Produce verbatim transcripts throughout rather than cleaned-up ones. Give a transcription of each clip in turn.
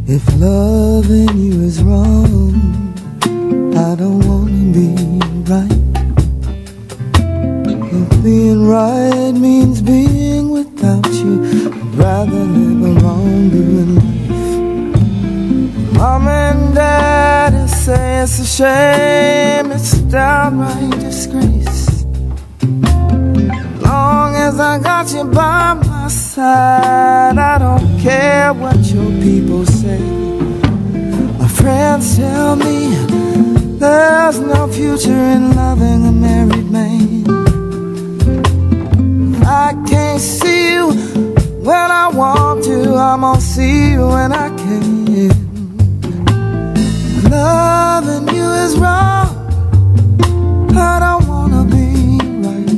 If loving you is wrong, I don't wanna be right. If being right means being without you, I'd rather live a wrong-doing life. Mom and Daddy say it's a shame, it's a downright disgrace. Long as I got you by my side, I don't care what your people say. My friends tell me there's no future in loving a married man. I can't see you when I want to, I'm gonna see you when I can. Loving you is wrong, I don't wanna be right.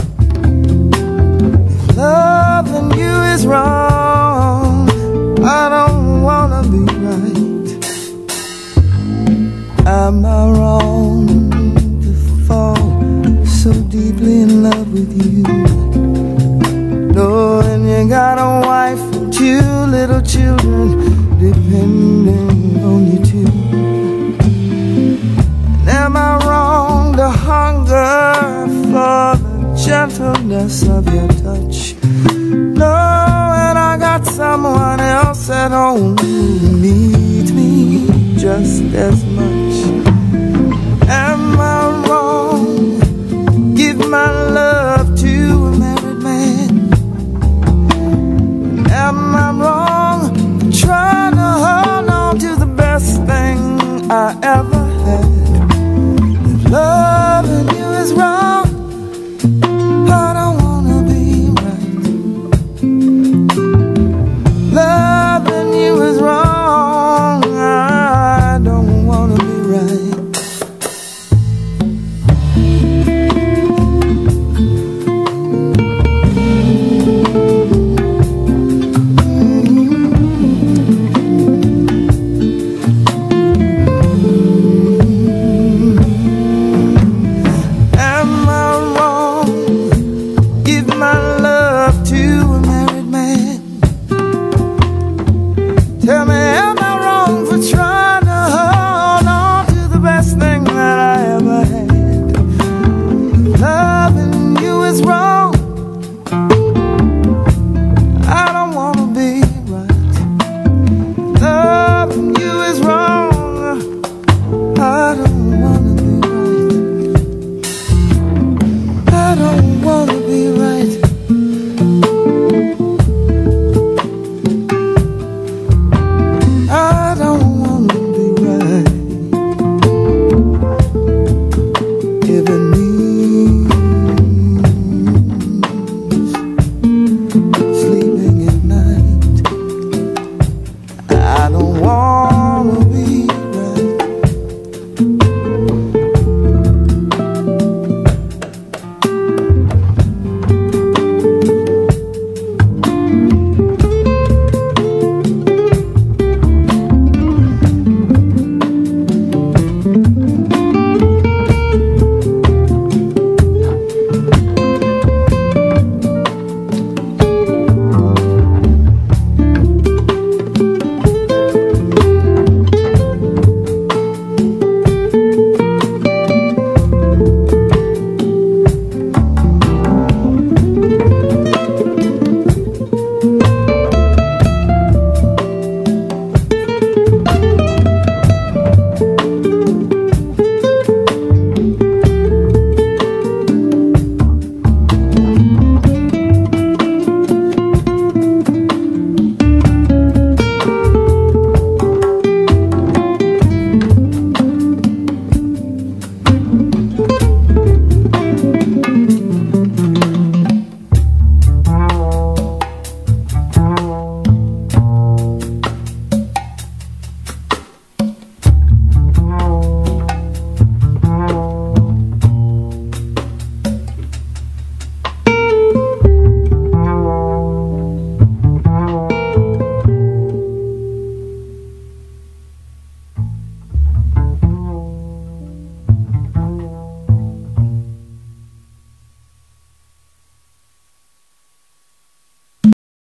If loving you is wrong, I don't wanna be right. Am I wrong to fall so deeply in love with you, knowing you got a wife and two little children depending on you too? And am I wrong to hunger for the gentleness of your touch, knowing I got someone else at home who needs me just as much?